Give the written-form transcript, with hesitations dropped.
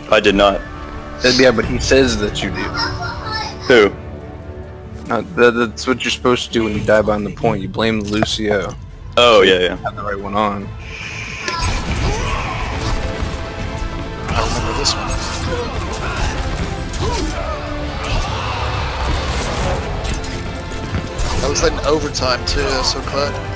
I did not. Yeah, but he says that you do. Who? That's what you're supposed to do when you die behind the point. You blame Lucio. Oh, yeah. Have the right one on. I remember this one. That was like in overtime too, that's so glad.